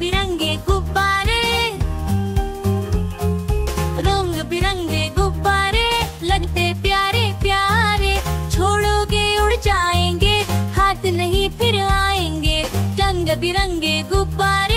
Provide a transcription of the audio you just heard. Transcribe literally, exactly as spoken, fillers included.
बिरंगे गुब्बारे, रंग बिरंगे गुब्बारे लगते प्यारे प्यारे, छोड़ोगे उड़ जाएंगे, हाथ नहीं फिर आएंगे। रंग बिरंगे गुब्बारे।